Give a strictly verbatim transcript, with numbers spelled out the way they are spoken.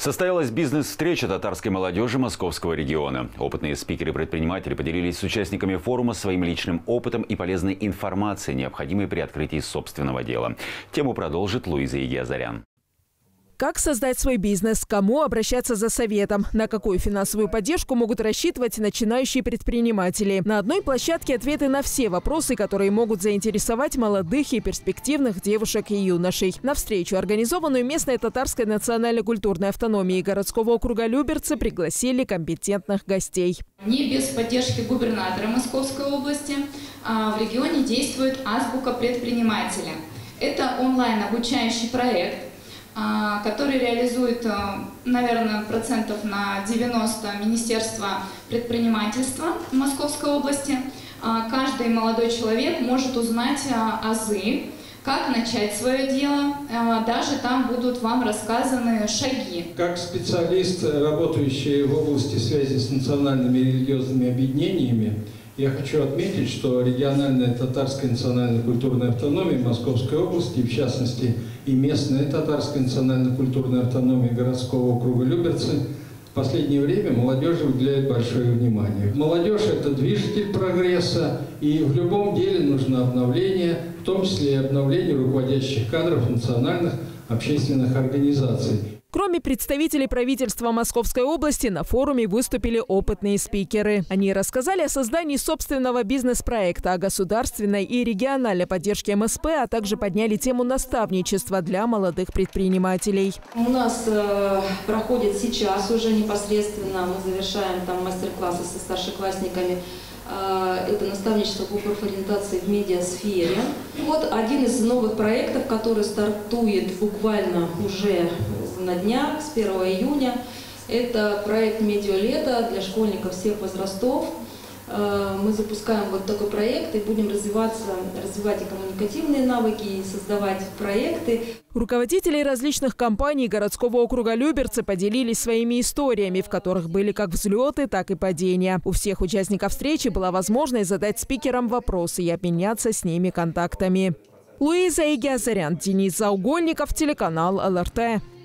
Состоялась бизнес-встреча татарской молодежи Московского региона. Опытные спикеры-предприниматели поделились с участниками форума своим личным опытом и полезной информацией, необходимой при открытии собственного дела. Тему продолжит Луиза Егиазарян. Как создать свой бизнес? Кому обращаться за советом? На какую финансовую поддержку могут рассчитывать начинающие предприниматели? На одной площадке ответы на все вопросы, которые могут заинтересовать молодых и перспективных девушек и юношей. На встречу, организованную местной татарской национально-культурной автономией городского округа Люберцы, пригласили компетентных гостей. Не без поддержки губернатора Московской области в регионе действует азбука предпринимателя. Это онлайн-обучающий проект, который реализует, наверное, процентов на девяносто Министерство предпринимательства Московской области. Каждый молодой человек может узнать азы, как начать свое дело. Даже там будут вам рассказаны шаги. Как специалист, работающий в области связи с национальными и религиозными объединениями, я хочу отметить, что региональная татарская национально-культурная автономия Московской области, в частности и местная татарская национально-культурная автономия городского округа Люберцы, в последнее время молодежи уделяет большое внимание. Молодежь – это движитель прогресса, и в любом деле нужно обновление, в том числе и обновление руководящих кадров национальных общественных организаций. Кроме представителей правительства Московской области, на форуме выступили опытные спикеры. Они рассказали о создании собственного бизнес-проекта, о государственной и региональной поддержке эм эс пэ, а также подняли тему наставничества для молодых предпринимателей. У нас э, проходит сейчас уже непосредственно, мы завершаем там мастер-классы со старшеклассниками. Это наставничество по профориентации в медиасфере. Вот один из новых проектов, который стартует буквально уже на днях, с первого июня. Это проект «Медиалето» для школьников всех возрастов. Мы запускаем вот такой проект и будем развиваться, развивать и коммуникативные навыки, и создавать проекты. Руководители различных компаний городского округа Люберцы поделились своими историями, в которых были как взлеты, так и падения. У всех участников встречи была возможность задать спикерам вопросы и обменяться с ними контактами. Луиза Егиазарян, Денис Заугольников, телеканал эл эр тэ.